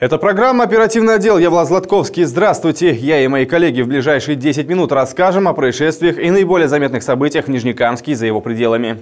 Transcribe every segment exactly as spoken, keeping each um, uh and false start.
Это программа «Оперативный отдел». Я Влад Златковский. Здравствуйте. Я и мои коллеги в ближайшие десять минут расскажем о происшествиях и наиболее заметных событиях в Нижнекамске и за его пределами.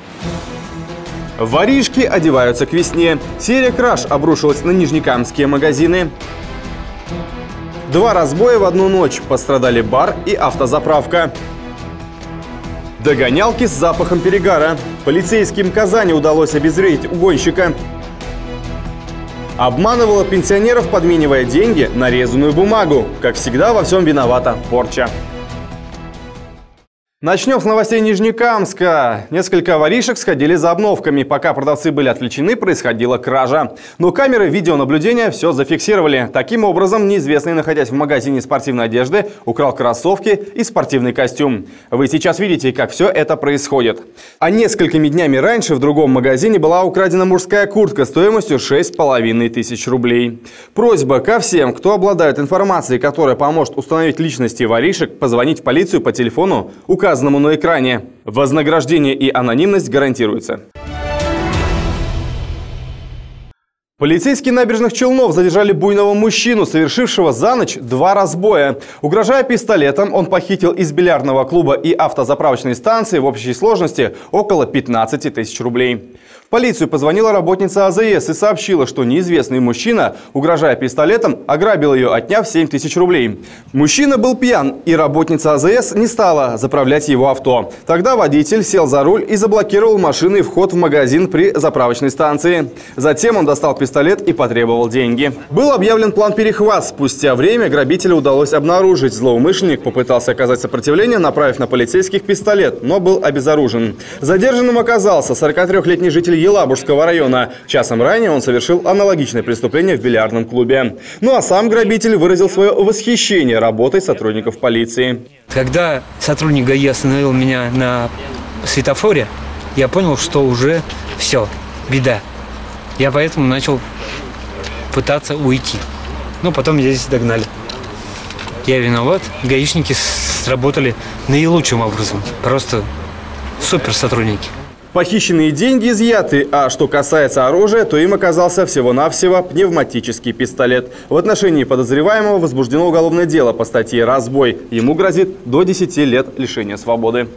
Воришки одеваются к весне. Серия краж обрушилась на нижнекамские магазины. Два разбоя в одну ночь. Пострадали бар и автозаправка. Догонялки с запахом перегара. Полицейским Казани удалось обезвредить угонщика. Обманывала пенсионеров, подменивая деньги на резаную бумагу. Как всегда, во всем виновата порча. Начнем с новостей Нижнекамска. Несколько воришек сходили за обновками. Пока продавцы были отвлечены, происходила кража. Но камеры видеонаблюдения все зафиксировали. Таким образом, неизвестный, находясь в магазине спортивной одежды, украл кроссовки и спортивный костюм. Вы сейчас видите, как все это происходит. А несколькими днями раньше в другом магазине была украдена мужская куртка стоимостью шесть с половиной тысяч рублей. Просьба ко всем, кто обладает информацией, которая поможет установить личности воришек, позвонить в полицию по телефону, указанному на экране. Вознаграждение и анонимность гарантируются. Полицейские набережных Челнов задержали буйного мужчину, совершившего за ночь два разбоя. Угрожая пистолетом, он похитил из бильярдного клуба и автозаправочной станции в общей сложности около пятнадцати тысяч рублей. В полицию позвонила работница А Зэ Эс и сообщила, что неизвестный мужчина, угрожая пистолетом, ограбил ее, отняв семь тысяч рублей. Мужчина был пьян, и работница А Зэ Эс не стала заправлять его авто. Тогда водитель сел за руль и заблокировал машиной вход в магазин при заправочной станции. Затем он достал пистолет и потребовал деньги. Был объявлен план перехват. Спустя время грабителя удалось обнаружить. Злоумышленник попытался оказать сопротивление, направив на полицейских пистолет, но был обезоружен. Задержанным оказался сорокатрёхлетний житель Елабужского района. Часом ранее он совершил аналогичное преступление в бильярдном клубе. Ну а сам грабитель выразил свое восхищение работой сотрудников полиции. Когда сотрудник Га И остановил меня на светофоре, я понял, что уже все, беда. Я поэтому начал пытаться уйти. Но потом меня здесь догнали. Я виноват. Гаишники сработали наилучшим образом. Просто супер сотрудники. Похищенные деньги изъяты, а что касается оружия, то им оказался всего-навсего пневматический пистолет. В отношении подозреваемого возбуждено уголовное дело по статье «Разбой». Ему грозит до десяти лет лишения свободы.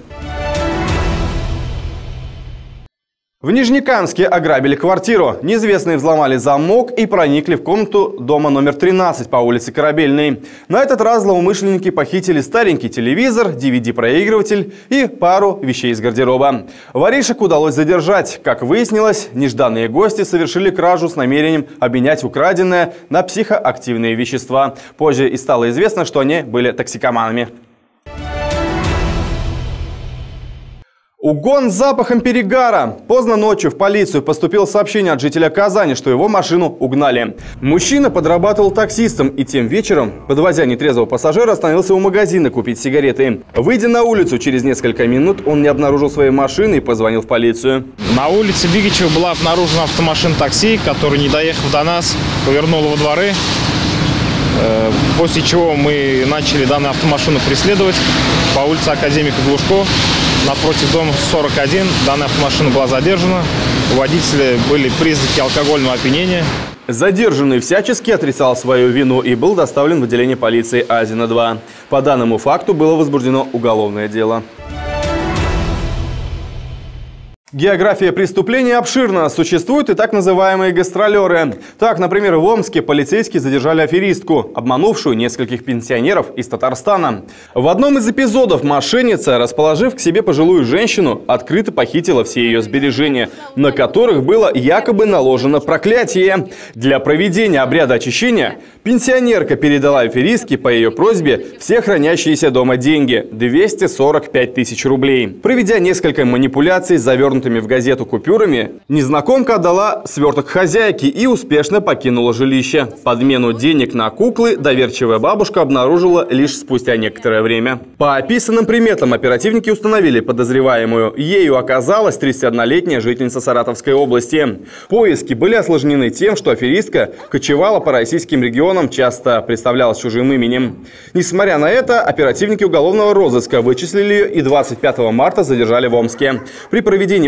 В Нижнекамске ограбили квартиру. Неизвестные взломали замок и проникли в комнату дома номер тринадцать по улице Корабельной. На этот раз злоумышленники похитили старенький телевизор, ди ви ди-проигрыватель и пару вещей из гардероба. Воришек удалось задержать. Как выяснилось, нежданные гости совершили кражу с намерением обменять украденное на психоактивные вещества. Позже и стало известно, что они были токсикоманами. Угон с запахом перегара. Поздно ночью в полицию поступило сообщение от жителя Казани, что его машину угнали. Мужчина подрабатывал таксистом и тем вечером, подвозя нетрезвого пассажира, остановился у магазина купить сигареты. Выйдя на улицу через несколько минут, он не обнаружил своей машины и позвонил в полицию. На улице Бигичева была обнаружена автомашина такси, которая, не доехав до нас, повернула во дворы. После чего мы начали данную автомашину преследовать по улице Академика Глушко. Напротив дома сорок один данная автомашина была задержана. У водителя были признаки алкогольного опьянения. Задержанный всячески отрицал свою вину и был доставлен в отделение полиции Азина два. По данному факту было возбуждено уголовное дело. География преступления обширна. Существуют и так называемые гастролеры. Так, например, в Омске полицейские задержали аферистку, обманувшую нескольких пенсионеров из Татарстана. В одном из эпизодов мошенница, расположив к себе пожилую женщину, открыто похитила все ее сбережения, на которых было якобы наложено проклятие. Для проведения обряда очищения пенсионерка передала аферистке по ее просьбе все хранящиеся дома деньги – двести сорок пять тысяч рублей. Проведя несколько манипуляций, завернутых в газету купюрами, незнакомка отдала сверток хозяйке и успешно покинула жилище. Подмену денег на куклы доверчивая бабушка обнаружила лишь спустя некоторое время. По описанным приметам оперативники установили подозреваемую. Ею оказалась тридцатиоднолетняя жительница Саратовской области. Поиски были осложнены тем, что аферистка кочевала по российским регионам, часто представлялась чужим именем. Несмотря на это, оперативники уголовного розыска вычислили ее и двадцать пятого марта задержали в Омске. При проведении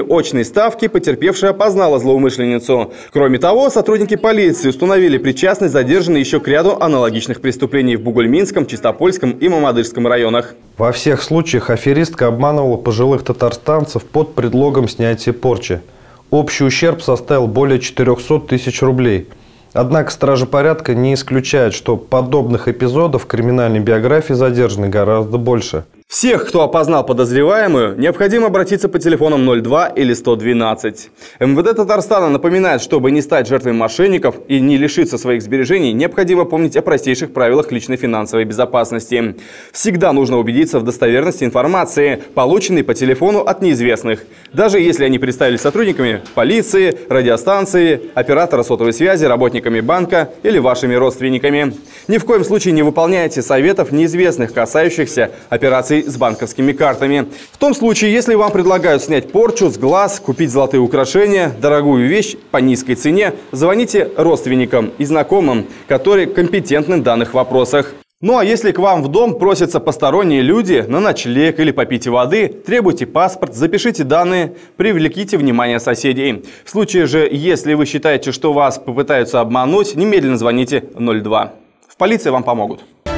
проведения очной ставки потерпевшая опознала злоумышленницу. Кроме того, сотрудники полиции установили причастность задержанной еще к ряду аналогичных преступлений в Бугульминском, Чистопольском и Мамадышском районах. Во всех случаях аферистка обманывала пожилых татарстанцев под предлогом снятия порчи. Общий ущерб составил более четырёхсот тысяч рублей. Однако стражи порядка не исключают, что подобных эпизодов в криминальной биографии задержанной гораздо больше. Всех, кто опознал подозреваемую, необходимо обратиться по телефонам ноль два или сто двенадцать. МВД Татарстана напоминает, чтобы не стать жертвой мошенников и не лишиться своих сбережений, необходимо помнить о простейших правилах личной финансовой безопасности. Всегда нужно убедиться в достоверности информации, полученной по телефону от неизвестных. Даже если они представились сотрудниками полиции, радиостанции, оператора сотовой связи, работниками банка или вашими родственниками. Ни в коем случае не выполняйте советов неизвестных, касающихся операций с банковскими картами. В том случае, если вам предлагают снять порчу с глаз, купить золотые украшения, дорогую вещь по низкой цене, звоните родственникам и знакомым, которые компетентны в данных вопросах. Ну а если к вам в дом просятся посторонние люди на ночлег или попить воды, требуйте паспорт, запишите данные, привлеките внимание соседей. В случае же, если вы считаете, что вас попытаются обмануть, немедленно звоните ноль два. В полиции вам помогут.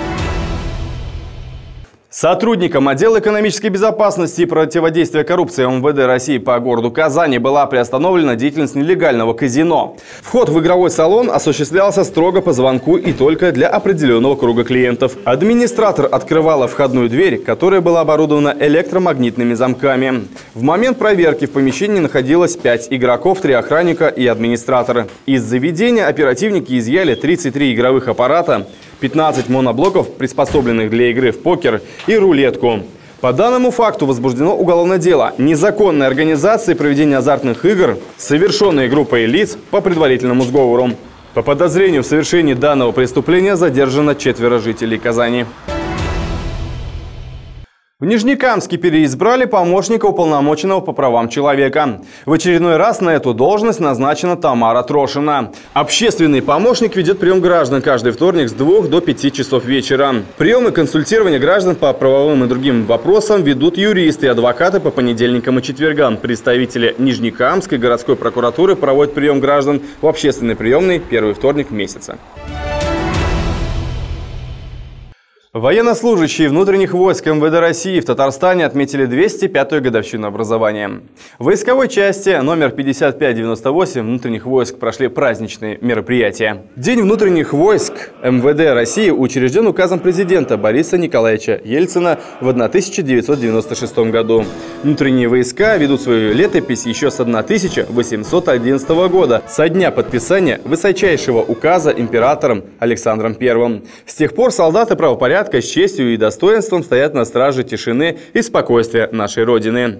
Сотрудникам отдела экономической безопасности и противодействия коррупции МВД России по городу Казани была приостановлена деятельность нелегального казино. Вход в игровой салон осуществлялся строго по звонку и только для определенного круга клиентов. Администратор открывала входную дверь, которая была оборудована электромагнитными замками. В момент проверки в помещении находилось пять игроков, три охранника и администратор. Из заведения оперативники изъяли тридцать три игровых аппарата, пятнадцать моноблоков, приспособленных для игры в покер, и рулетку. По данному факту возбуждено уголовное дело незаконной организации проведения азартных игр, совершенной группой лиц по предварительному сговору. По подозрению в совершении данного преступления задержано четверо жителей Казани. В Нижнекамске переизбрали помощника уполномоченного по правам человека. В очередной раз на эту должность назначена Тамара Трошина. Общественный помощник ведет прием граждан каждый вторник с двух до пяти часов вечера. Приемы и консультирование граждан по правовым и другим вопросам ведут юристы и адвокаты по понедельникам и четвергам. Представители Нижнекамской городской прокуратуры проводят прием граждан в общественной приемной первый вторник месяца. Военнослужащие внутренних войск МВД России в Татарстане отметили двести пятую годовщину образования. В войсковой части номер пятьдесят пять девяносто восемь внутренних войск прошли праздничные мероприятия. День внутренних войск МВД России учрежден указом президента Бориса Николаевича Ельцина в тысяча девятьсот девяносто шестом году. Внутренние войска ведут свою летопись еще с тысяча восемьсот одиннадцатого года, со дня подписания высочайшего указа императором Александром Первым. С тех пор солдаты правопорядка с честью и достоинством стоят на страже тишины и спокойствия нашей Родины.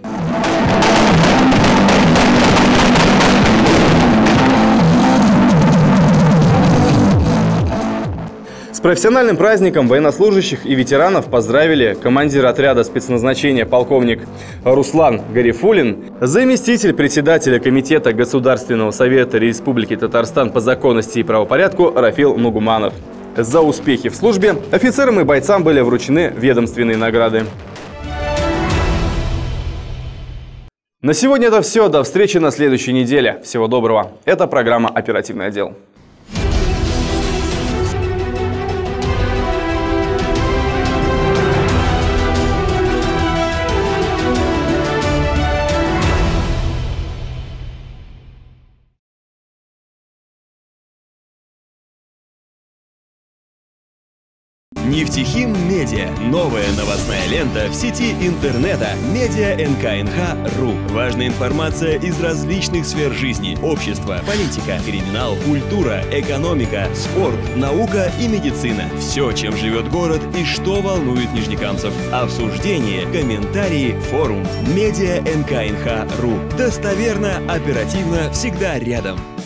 С профессиональным праздником военнослужащих и ветеранов поздравили командир отряда спецназначения полковник Руслан Гарифулин, заместитель председателя Комитета Государственного совета Республики Татарстан по законности и правопорядку Рафил Нугуманов. За успехи в службе офицерам и бойцам были вручены ведомственные награды. На сегодня это все. До встречи на следующей неделе. Всего доброго. Это программа «Оперативный отдел». Нефтехим Медиа. Новая новостная лента в сети интернета медиа эн ка эн ха точка ру. Важная информация из различных сфер жизни: общество, политика, криминал, культура, экономика, спорт, наука и медицина. Все, чем живет город и что волнует нижнекамцев. Обсуждение, комментарии, форум. медиа эн ка эн ха точка ру. Достоверно, оперативно, всегда рядом.